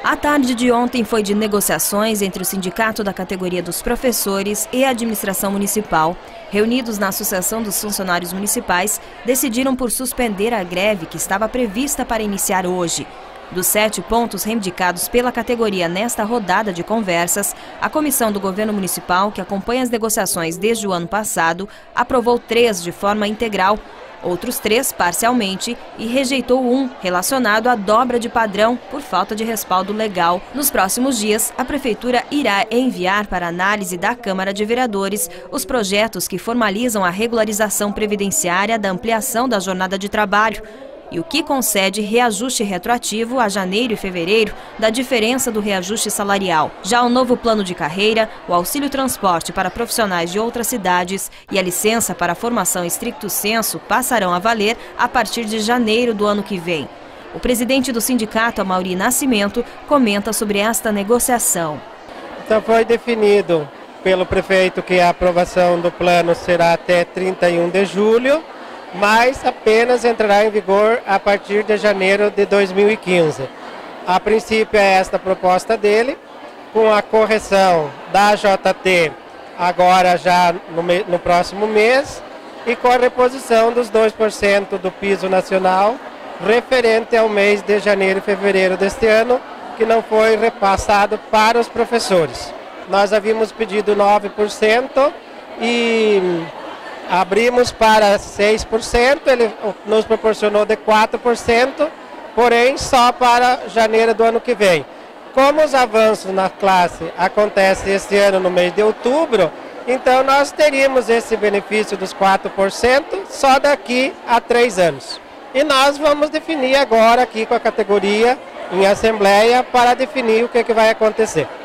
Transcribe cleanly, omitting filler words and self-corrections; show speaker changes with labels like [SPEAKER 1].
[SPEAKER 1] A tarde de ontem foi de negociações entre o sindicato da categoria dos professores e a administração municipal. Reunidos na Associação dos Funcionários Municipais, decidiram por suspender a greve que estava prevista para iniciar hoje. Dos 7 pontos reivindicados pela categoria nesta rodada de conversas, a comissão do governo municipal, que acompanha as negociações desde o ano passado, aprovou 3 de forma integral, outros 3 parcialmente e rejeitou 1 relacionado à dobra de padrão por falta de respaldo legal. Nos próximos dias, a Prefeitura irá enviar para análise da Câmara de Vereadores os projetos que formalizam a regularização previdenciária da ampliação da jornada de trabalho e o que concede reajuste retroativo a janeiro e fevereiro da diferença do reajuste salarial. Já o novo plano de carreira, o auxílio transporte para profissionais de outras cidades e a licença para formação estricto sensu passarão a valer a partir de janeiro do ano que vem. O presidente do sindicato, Amaury Nascimento, comenta sobre esta negociação.
[SPEAKER 2] Então foi definido pelo prefeito que a aprovação do plano será até 31 de julho, mas apenas entrará em vigor a partir de janeiro de 2015. A princípio é esta a proposta dele, com a correção da JT agora já no próximo mês e com a reposição dos 2% do piso nacional referente ao mês de janeiro e fevereiro deste ano, que não foi repassado para os professores. Nós havíamos pedido 9% e abrimos para 6%, ele nos proporcionou de 4%, porém só para janeiro do ano que vem. Como os avanços na classe acontecem este ano no mês de outubro, então nós teríamos esse benefício dos 4% só daqui a 3 anos. E nós vamos definir agora aqui com a categoria em assembleia para definir o que vai acontecer.